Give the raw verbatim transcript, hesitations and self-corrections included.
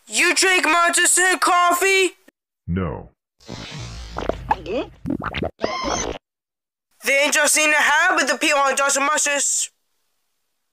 You drink martinson coffee? No. Then just in the habit the people on Johnson Mustard